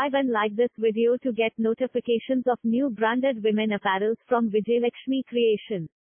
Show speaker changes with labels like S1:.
S1: subscribe and like this video to get notifications of new branded women apparels from Vijayalakshmi Creation.